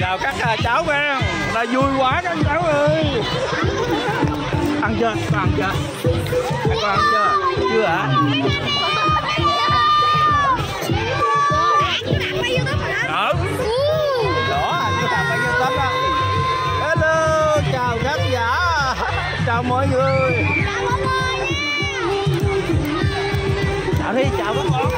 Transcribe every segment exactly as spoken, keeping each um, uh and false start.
Chào các cháu nha, là vui quá các cháu ơi. Ăn chưa? Có ăn chưa? Có ăn chưa? Chưa hả? Đó. Đó, anh làm bao nhiêu tấm đó. Hello, chào khán giả. Chào mọi người. Chào đi, chào các con.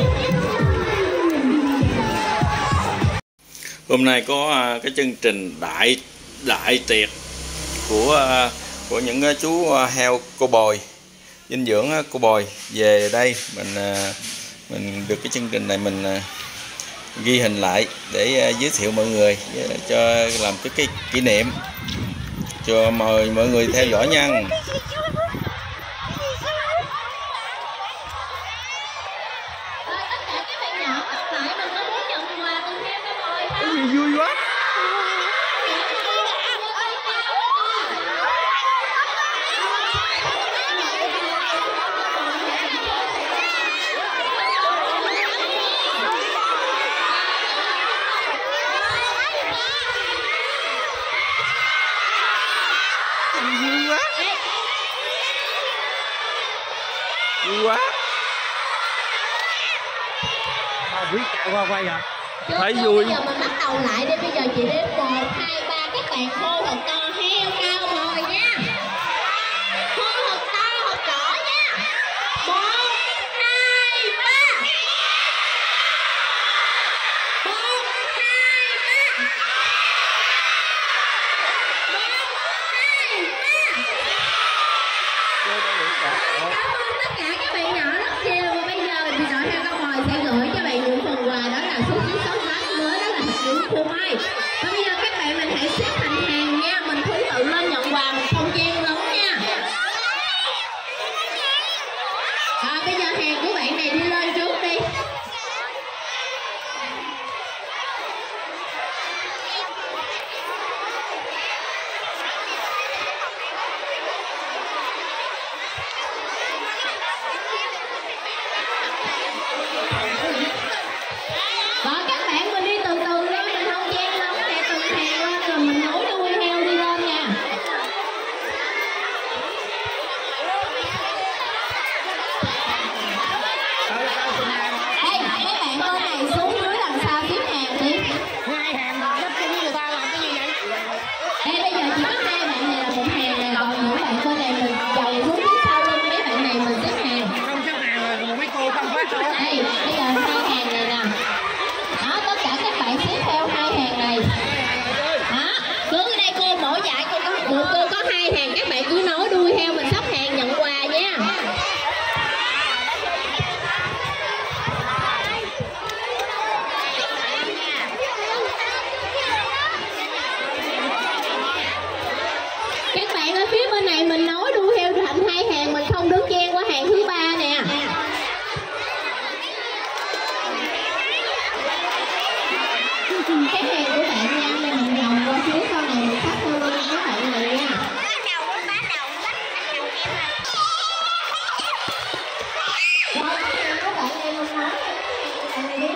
Hôm nay có cái chương trình đại đại tiệc của của những chú heo cô bồi, dinh dưỡng cô bồi về đây. Mình mình được cái chương trình này mình ghi hình lại để giới thiệu mọi người, cho làm cái, cái kỷ niệm, cho mời mọi người theo dõi nha. Vui quá. Vui quá. Vui quá. À, quý chạy qua quay hả? Thấy vui. Bây giờ mình bắt đầu lại đi, bây giờ chị đếm một, hai, ba, các bạn hô thật to heo cao bồi nha. Hô thật to, thật rõ nha. Một, hai, ba. Một, hai, ba. Một, hai, ba. Cảm ơn tất cả các bạn nhỏ rất nhiều. Và bây giờ thì đội heo cao bồi sẽ gửi cho bạn những phần quà, đó là số chiếc sốt bát mới, đó là hạt nướng phô mai. Và bây giờ các bạn mình hãy xếp thành hàng nha, mình thứ tự lên nhận quà, mình không chen lấn nha. À, bây giờ hàng của bạn này đi lên trước đi. Đó, các bạn mình đi từ từ lên, mình không chen lấn nè, từng hàng lên rồi mình nối đuôi heo đi lên nha. Ê, mấy bạn bên này xuống dưới đằng sau xếp hàng đi. Hai hàng đất chung người ta làm cái gì vậy? Ê, bây giờ chỉ có hai bạn này là một hàng nè, còn những bạn bên này mình dầu xuống phía sau lưng mấy bạn này mình xếp hàng. Không xếp hàng rồi mấy cô không phát đâu. Đây, bây giờ hai hàng này nè. Đó, tất cả các bạn xếp theo hai hàng này. Đó, cứ ở đây cô mỗi giải cô có được, cô có hai hàng, các bạn cứ nối đuôi theo mình sắp hàng nhận quà nha. Các bạn ở phía bên này mình nối đuôi theo thành hai hàng, mình không đứng chen qua hàng thứ ba nè. Cái hàng của bạn nha, đây mình vòng qua phía sau này mình phát theo lưng các bạn này nha. Rồi, cái hàng của bạn này mình nói bạn này đi.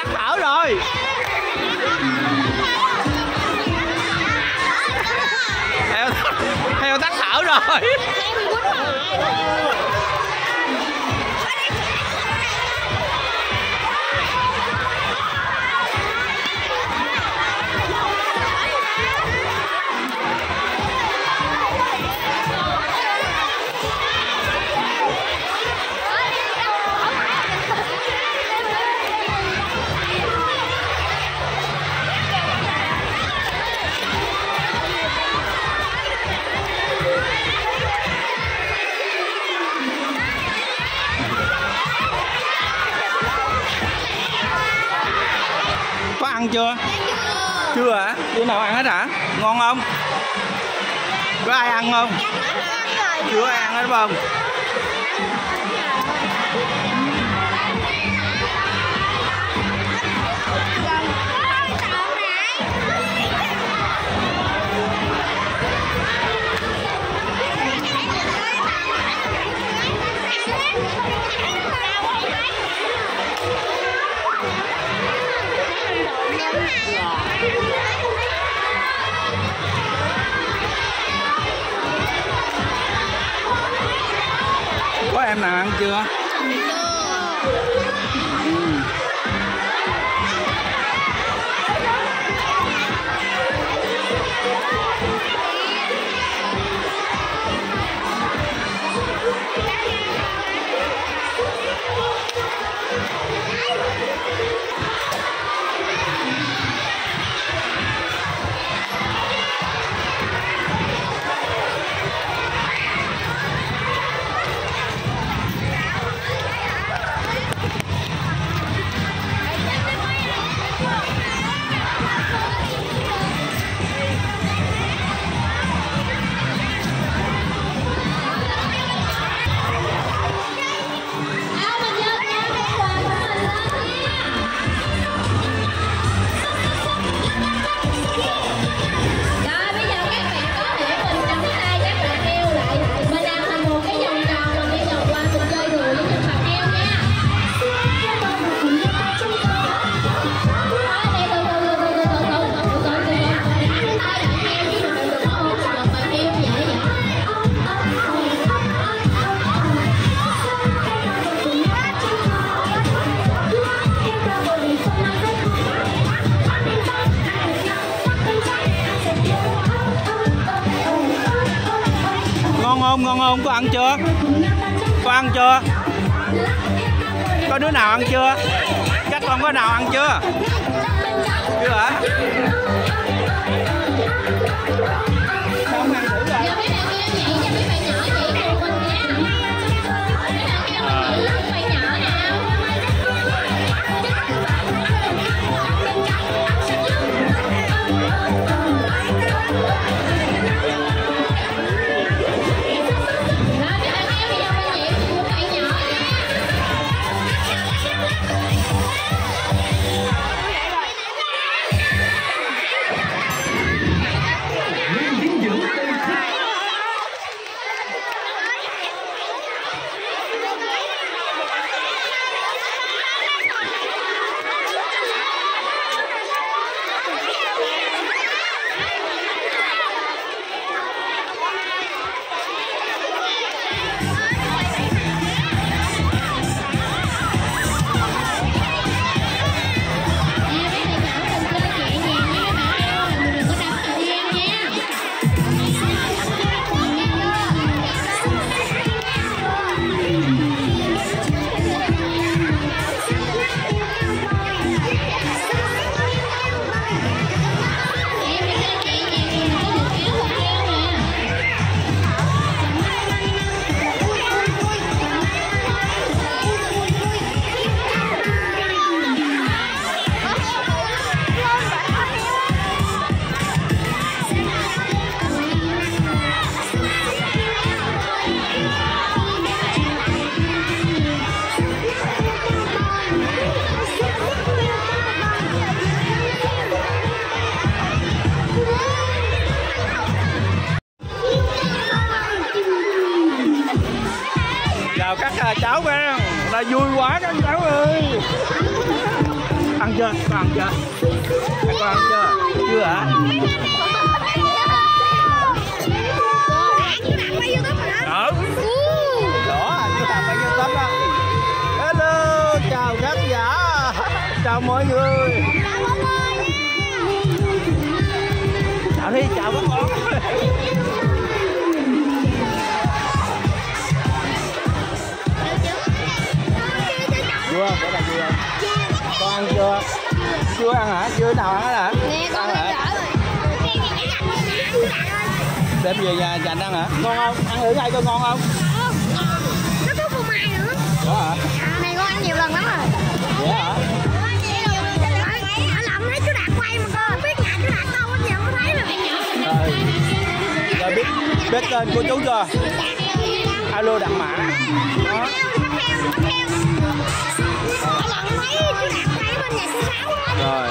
tắt thở rồi. Heo, heo tắt thở rồi. Có ăn chưa? Chưa hả? Chưa nào ăn hết hả? Ngon không? Có ai ăn không? Chưa ai ăn hết đúng không? Có em nào ăn chưa? Ngon không? Ngon không? Có ăn chưa? Có ăn chưa? Có đứa nào ăn chưa? Các con có nào ăn chưa? Chưa hả? Sao không ăn thử rồi? Chào các cháu nha, là vui quá các cháu ơi. ăn chưa? Con ăn chưa? Con ăn chưa? Chưa hả? Đó. Đó, chú làm bao nhiêu tấm đó. Hello, chào khán giả. Chào mọi người. Chào đi, chào các con. Chưa, để làm gì không? Con ăn chưa? Chưa ăn hả? Chưa nào ăn hả? Nè, con ăn hả? Đem về nhà dành ăn hả? Ngon không? Ăn thử ngay coi ngon không? Nó có phô mai nữa. Đó hả? Này con ăn nhiều lần lắm rồi. Vậy hả? Ở lòng thấy chú Đạt quay mà con không biết nhà chú Đạt đâu, giờ không thấy rồi. Rồi. Rồi biết biết tên của chú chưa? Alo Đặng Mã. Đó. Ở lòng thấy chú Đạt quay bên nhà số sáu á. Rồi.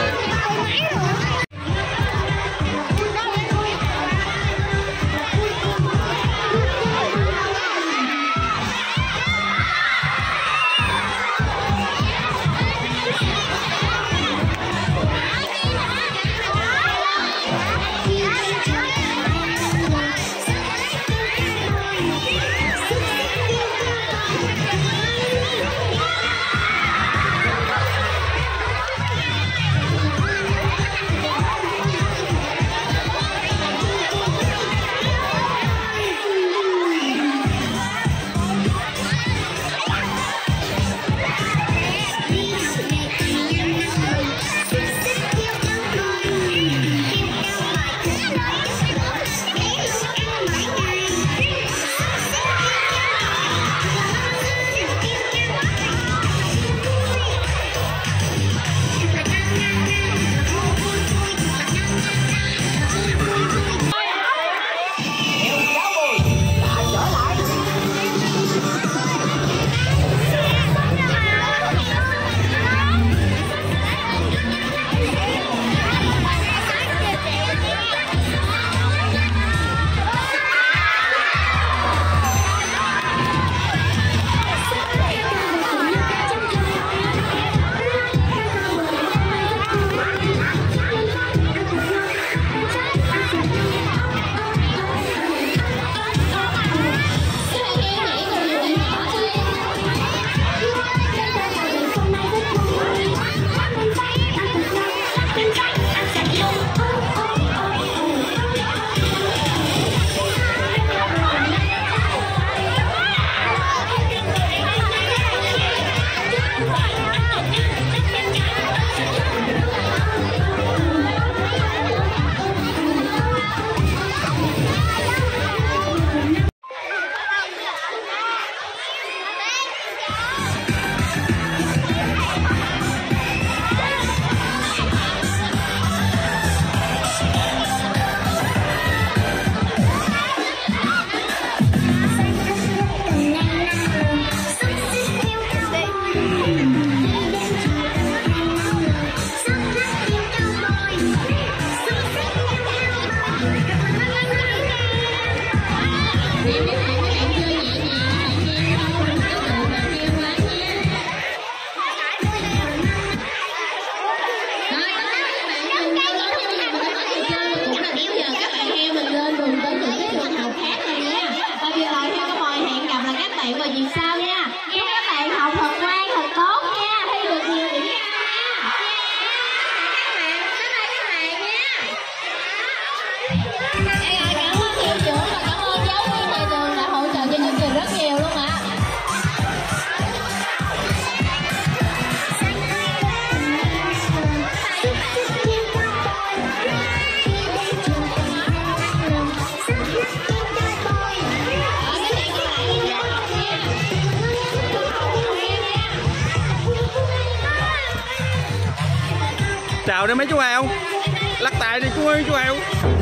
Chào đi mấy chú heo. Lắc tài đi chú ơi chú heo.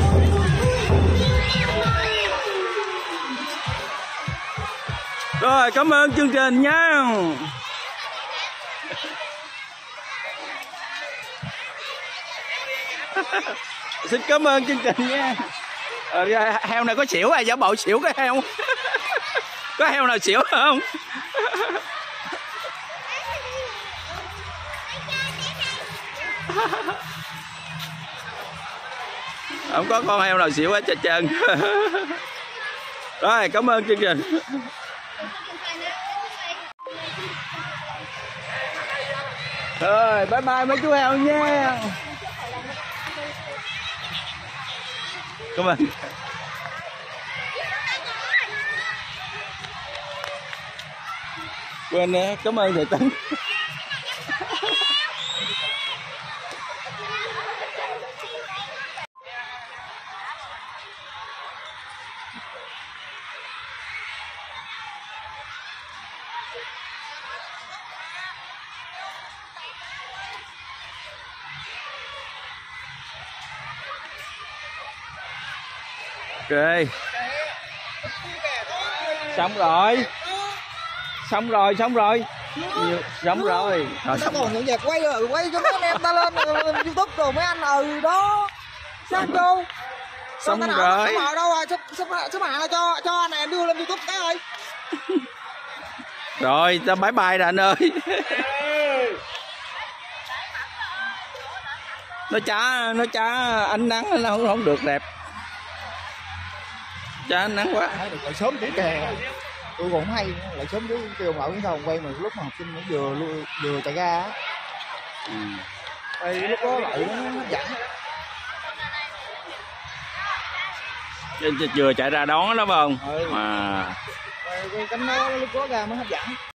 Rồi cảm ơn chương trình nha. Xin cảm ơn chương trình nha. Ờ, heo này có xỉu ai giả bộ xỉu cái heo. Có heo nào xỉu không? Không có con heo nào xỉu hết hết trơn. Rồi, cảm ơn chương trình. Rồi, bye bye mấy chú heo nha. Cảm ơn. Quên nè, cảm ơn thầy Tấn. Ok. Xong rồi. Xong rồi, xong rồi. Nhiều, xong rồi. Rồi xong còn những việc quay rồi, quay cho mấy anh em ta lên YouTube rồi mấy anh ừ đó. Sao vô? Xong rồi. Số mạng đâu rồi? Số số mạng là cho cho anh em đưa lên YouTube cái ơi. Rồi, ta bye bye rồi anh ơi. Nó chả, nó chả ánh nắng nó không không được đẹp. Chả ánh nắng quá. Lại sớm cũng kè. Tôi còn hay lại sớm cứ kêu mở cái phòng quay mà lúc mà học sinh nó vừa vừa chạy ra á. Ừ. Đây lúc đó lại nó hấp dẫn. Vừa chạy ra đón đó phải không? Ừ. À. Cái cánh nó lúc đó ra mới hấp dẫn.